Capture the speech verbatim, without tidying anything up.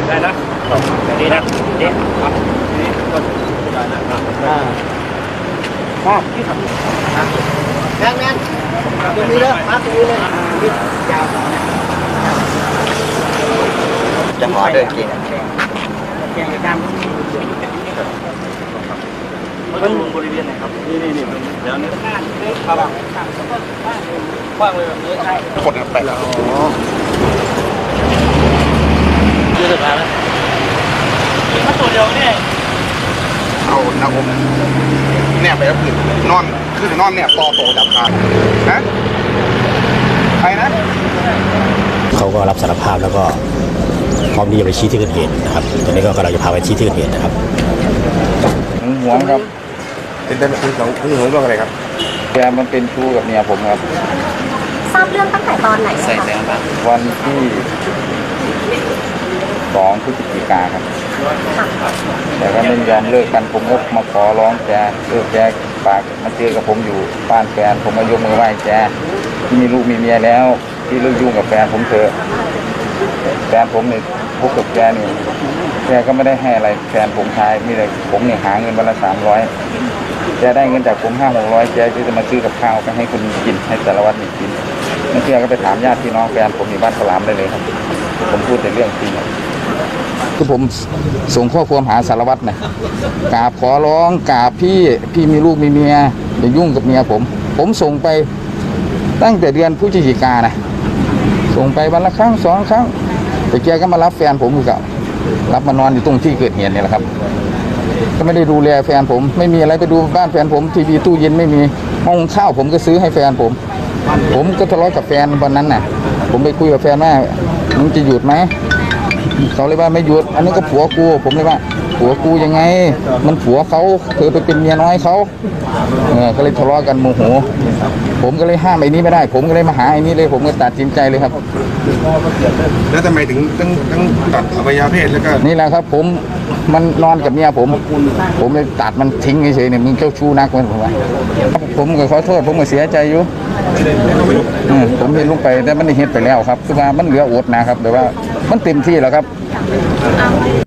ได้นะดีนะดีครับนี่ก็ได้นะอ่าภาพที่ทำแม่นแม่นตรงนี้เลยภาพตรงนี้เลยยาวจะหอเดินกินแกงกล้ามมันบริเวณไหนครับนี่นี่นี่แล้วนี่ข้างครับกว้างเลยแบบนี้ใช่คนแปลกอ๋อยืดขาแล้วถ้าตัวเดียวเนี่ยเอาหน้าอกเนี่ยไปแล้วคือนอนคือนอนเนี่ยต่อโตจับขานะใครนะเขาก็รับสารภาพแล้วก็พร้อมที่จะไปชี้ที่เกิดเหตุนะครับตอนนี้ก็กำลังจะพาไปชี้ที่เกิดเหตุนะครับหัวครับเป็นเป็นคือของคือหัวเรื่องอะไรครับแกมันเป็นชู้กับเมียผมครับทราบเรื่องตั้งแต่ตอนไหนใส่แสงครับวันที่สองพฤศจิกาครับแต่ก็ไม่ยอมเลิกกันผมก็มาขอร้องแกเลิกแกปากมาเจอกับผมอยู่บ้านแฟนผมมายกมือไหว้แกที่มีลูกมีเมียแล้วที่เลิกยุ่งกับแฟนผมเถอะแฟนผมเนี่ยพบกับแกนี่แกก็ไม่ได้ให้อะไรแฟนผมชายมีแต่ผมเนี่ยหาเงินวันละสามร้อยแกได้เงินจากผมห้าหกร้อยแกจะมาซื้อกับข้าวไปให้คุณกินให้สารวัตรกินไม่เชื่อก็ไปถามญาติพี่น้องแฟนผมอยู่บ้านสลามได้เลยครับผมพูดแต่เรื่องจริงคือผมส่งข้อความหาสารวัตรนะกราบขอร้องกราบพี่พี่มีลูกมีเมียอย่ายุ่งกับเมียผมผมส่งไปตั้งแต่เดือนพฤศจิกานะส่งไปวันละครั้งสองครั้งแต่แกก็มารับแฟนผมคือเก่ารับมานอนอยู่ตรงที่เกิดเหตุนี่แหละครับก็ไม่ได้ดูแลแฟนผมไม่มีอะไรไปดูบ้านแฟนผมทีวีตู้เย็นไม่มีห้องข้าวผมก็ซื้อให้แฟนผมผมก็ทะเลาะกับแฟนวันนั้นน่ะผมไปคุยกับแฟนว่ามึงจะหยุดไหมเขาเลยว่าไม่หยุดอันนี้ก็ผัวกูผมเลยว่าผัวกูยังไงมันผัวเขาเธอไปเป็นเมียน้อยเขาเออก็เลยทะเลาะกันโมโหผมก็เลยห้ามไอ้นี้ไม่ได้ผมก็เลยมาหาไอ้นี้เลยผมก็ตัดสินใจเลยครับแล้วทำไมถึงต้องต้องตัดอวัยวะเพศแล้วก็นี่แหละครับผมมันนอนกับเมียผมผมเลยตัดมันทิ้งเฉยๆเนี่ยมึงเจ้าชู้นักมันผมว่าผมก็ขอโทษผมก็เสียใจอยู่ผมเห็นลงไปแต่มันได้เห็นไปแล้วครับคือว่ามันเหลืออดนะครับแต่ว่ามันเต็มที่แล้วครับ